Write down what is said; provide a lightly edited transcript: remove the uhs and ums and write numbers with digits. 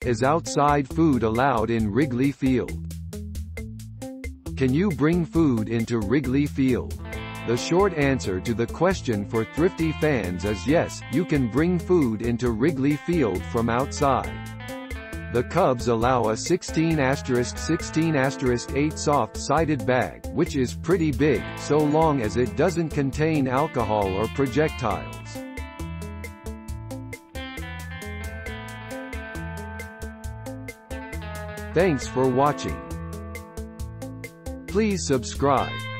Is outside food allowed in Wrigley Field? Can you bring food into Wrigley Field? The short answer to the question for thrifty fans is yes, you can bring food into Wrigley Field from outside. The Cubs allow a 16*16*8 soft-sided bag, which is pretty big, so long as it doesn't contain alcohol or projectiles. Thanks for watching. Please subscribe.